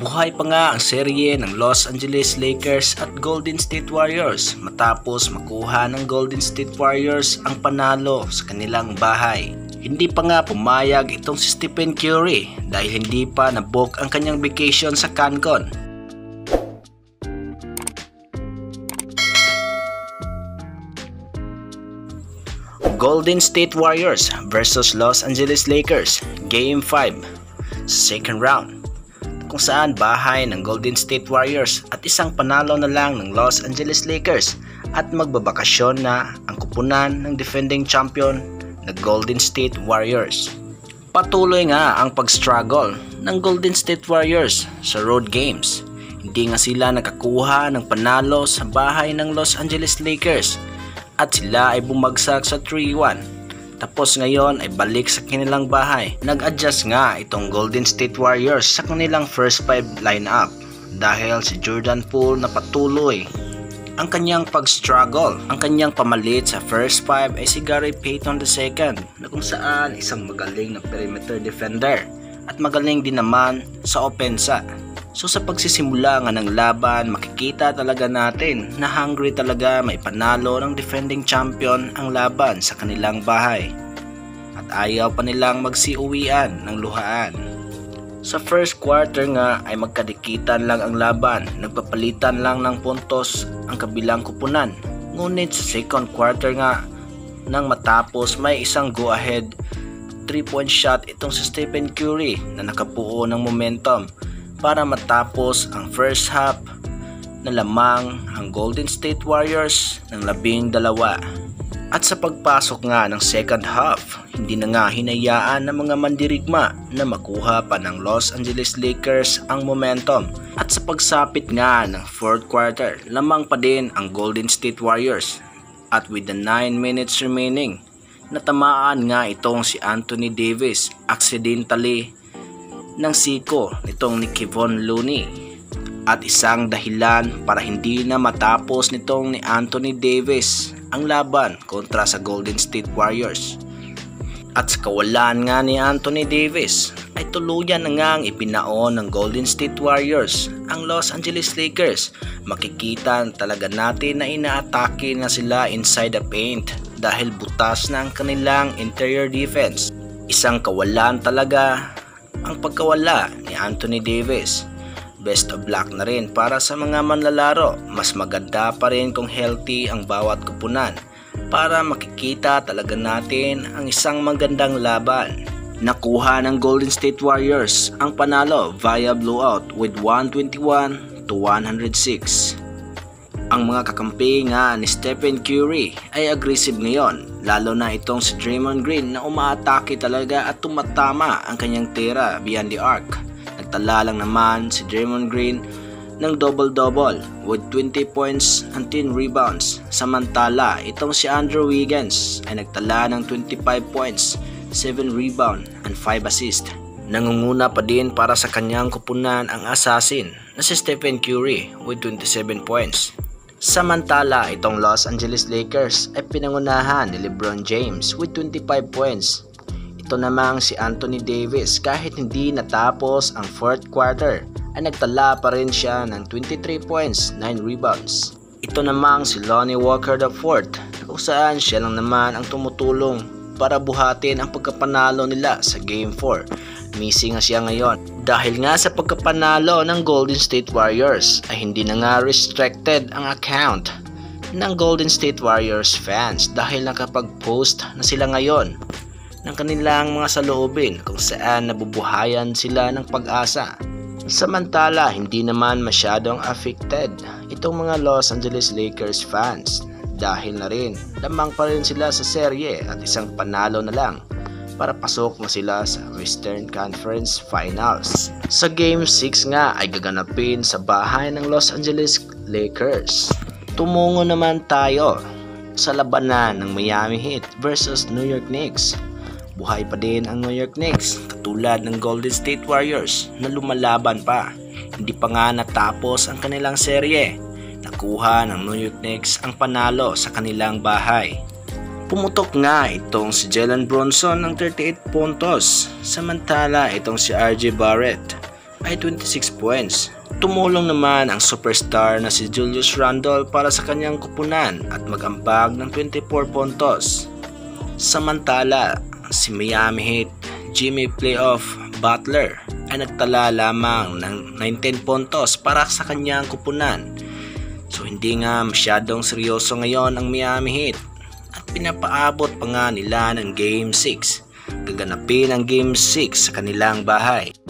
Buhay pa nga ang serye ng Los Angeles Lakers at Golden State Warriors matapos makuha ng Golden State Warriors ang panalo sa kanilang bahay. Hindi pa nga pumayag itong si Stephen Curry dahil hindi pa nabook ang kanyang vacation sa Cancun. Golden State Warriors versus Los Angeles Lakers Game 5 sa second round, kung saan bahay ng Golden State Warriors at isang panalo na lang ng Los Angeles Lakers at magbabakasyon na ang kupunan ng defending champion na Golden State Warriors. Patuloy nga ang pag-struggle ng Golden State Warriors sa road games. Hindi nga sila nakakuha ng panalo sa bahay ng Los Angeles Lakers at sila ay bumagsak sa 3-1. Tapos ngayon ay balik sa kanilang bahay. Nag-adjust nga itong Golden State Warriors sa kanilang first 5 lineup dahil si Jordan Poole na patuloy ang kanyang pag-struggle. Ang kanyang pamalit sa first 5 ay si Gary Payton II na kung saan isang magaling na perimeter defender at magaling din naman sa opensa. So sa pagsisimula nga ng laban, makikita talaga natin na hungry talaga may panalo ng defending champion ang laban sa kanilang bahay. At ayaw pa nilang magsiuwian ng luhaan. Sa first quarter nga ay magkadikitan lang ang laban, nagpapalitan lang ng puntos ang kabilang kupunan. Ngunit sa second quarter nga nang matapos may isang go ahead 3-point shot itong si Stephen Curry na nakabuo ng momentum para matapos ang first half na lamang ang Golden State Warriors ng 12. At sa pagpasok nga ng second half, hindi na nga hinayaan ng mga mandirigma na makuha pa ng Los Angeles Lakers ang momentum. At sa pagsapit nga ng fourth quarter, lamang pa din ang Golden State Warriors. At with the 9 minutes remaining, natamaan nga itong si Anthony Davis accidentally ng siko nitong ni Kevon Looney at isang dahilan para hindi na matapos nitong ni Anthony Davis ang laban kontra sa Golden State Warriors. At sa kawalan nga ni Anthony Davis ay tuluyan na ngang ipinaon ng Golden State Warriors ang Los Angeles Lakers. Makikita talaga natin na inaatake na sila inside the paint dahil butas na ang kanilang interior defense. Isang kawalan talaga ang pagkawala ni Anthony Davis. Best of luck na rin para sa mga manlalaro. Mas maganda pa rin kung healthy ang bawat kupunan para makikita talaga natin ang isang magandang laban. Nakuha ng Golden State Warriors ang panalo via blowout with 121-106. Ang mga kakampi nga ni Stephen Curry ay aggressive ngayon, lalo na itong si Draymond Green na umaatake talaga at tumatama ang kanyang tira beyond the arc. Nagtala lang naman si Draymond Green ng double-double with 20 points and 10 rebounds. Samantala, itong si Andrew Wiggins ay nagtala ng 25 points, 7 rebound and 5 assist. Nangunguna pa din para sa kanyang kupunan ang assassin na si Stephen Curry with 27 points. Samantala, itong Los Angeles Lakers ay pinangunahan ni LeBron James with 25 points. Ito namang si Anthony Davis kahit hindi natapos ang fourth quarter ay nagtala pa rin siya ng 23 points, 9 rebounds. Ito namang si Lonnie Walker IV kung saan siya lang naman ang tumutulong para buhatin ang pagkapanalo nila sa Game 4. Missing nga siya ngayon dahil nga sa pagkapanalo ng Golden State Warriors ay hindi na nga restricted ang account ng Golden State Warriors fans dahil nakapag-post na sila ngayon ng kanilang mga saloobin kung saan nabubuhayan sila ng pag-asa. Samantala, hindi naman masyadong affected itong mga Los Angeles Lakers fans dahil na rin lamang pa rin sila sa serye at isang panalo na lang para pasok na sila sa Western Conference Finals. Sa Game 6 nga ay gaganapin sa bahay ng Los Angeles Lakers. Tumungo naman tayo sa labanan ng Miami Heat versus New York Knicks. Buhay pa din ang New York Knicks katulad ng Golden State Warriors na lumalaban pa. Hindi pa nga natapos ang kanilang serye. Nakuha ng New York Knicks ang panalo sa kanilang bahay. Pumutok nga itong si Jalen Brunson ng 38 puntos, samantala itong si RJ Barrett ay 26 points. Tumulong naman ang superstar na si Julius Randle para sa kanyang kupunan at mag-ambag ng 24 puntos. Samantala, si Miami Heat Jimmy Playoff Butler ay nagtala lamang ng 19 puntos para sa kanyang kupunan. So hindi nga masyadong seryoso ngayon ang Miami Heat at pinapaabot pa nga nila ng Game 6. Gaganapin ang Game 6 sa kanilang bahay.